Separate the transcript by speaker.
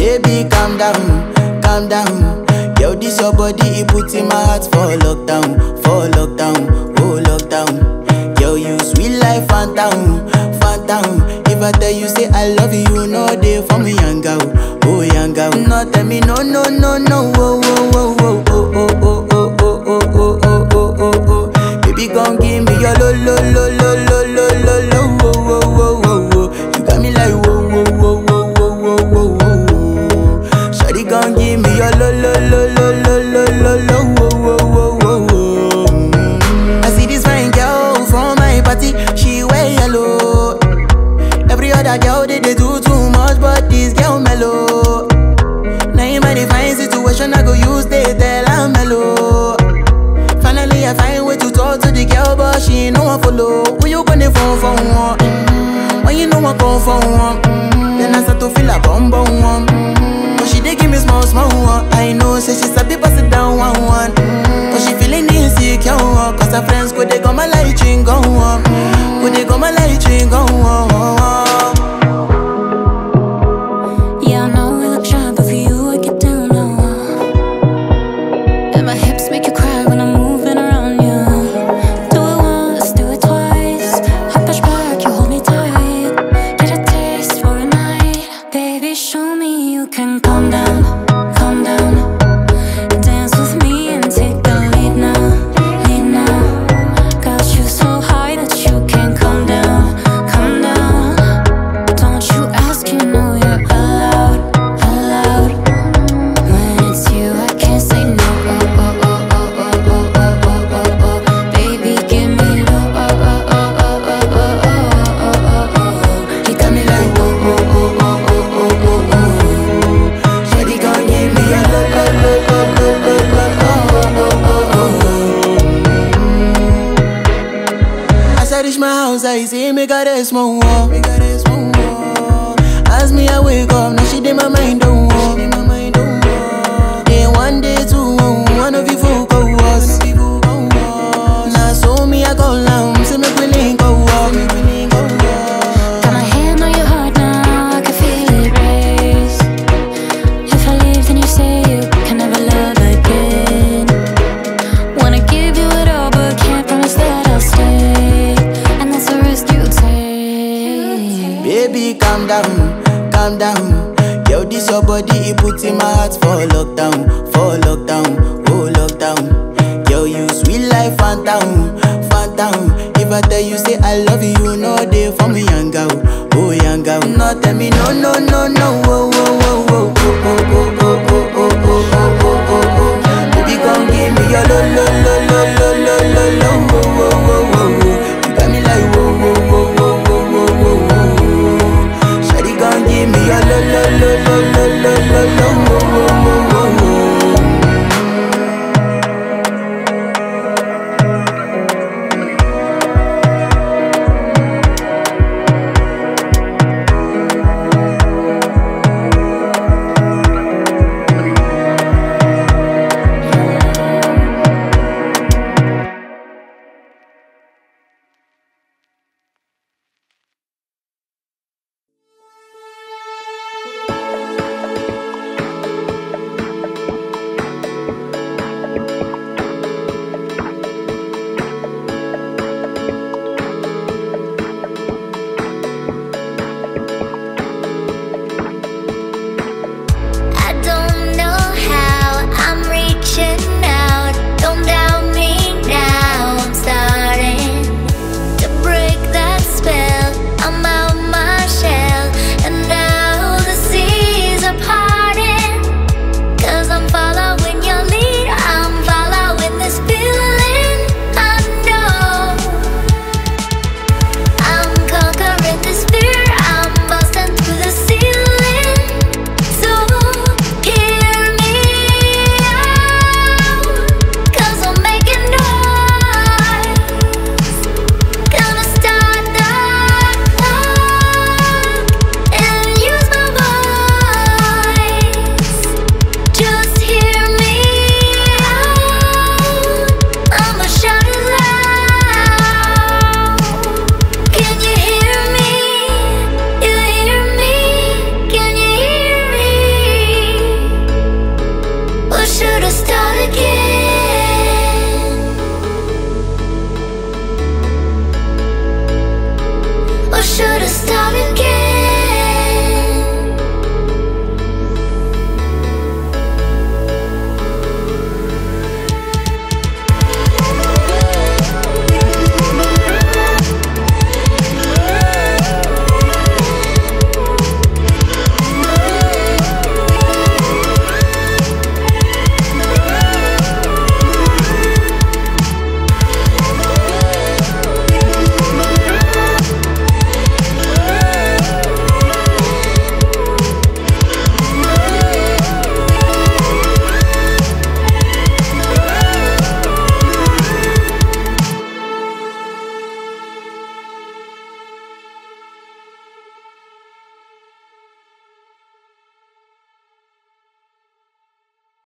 Speaker 1: Baby, calm down. Yo, this your body, it puts in my heart for lockdown, oh lockdown. Yo, you sweet life, phantom. If I tell you say I love you, no day for me, yanga, oh yanga. No tell me no, oh, oh, oh, oh, oh, oh, oh, oh, oh, oh, oh, oh, oh, oh. Baby, gon' give me your lo, oh, oh, oh, oh, oh. You got me like whoa, whoa, whoa, whoa, whoa, whoa, whoa. Shawty gon' give me your lo, oh, oh, oh, oh. I see this fine girl from my party, she wear yellow. Every other girl they do too much, but this girl mellow. Now in my divine situation, I go use they tell I'm mellow. Finally I find way to talk to the girl, but she ain't no one follow. Who you gonna phone for one? When you know I come for one, then I start to feel a bum one. But she dey give me small one. I know say she sabi pass it down one. But she feeling insecure, cause her friends go they come my light ring go on. Go they come my light ring go on. I say make her rest more. As me I wake up, now she did my mind don't walk. Day one, day two, one of you folk go us. Now so me I go down, say make we link go walk.
Speaker 2: Got my hand on your heart now, I can feel it race. If I leave then you say you can never love again. Wanna give you it all but can't promise that I'll stay.
Speaker 1: Baby, calm down. Yo, this your body, it puts in my heart for lockdown, oh lockdown. Yo, you sweet life, phantom. If I tell you say I love you, no day for me, yanga, oh yanga. No tell me no, oh.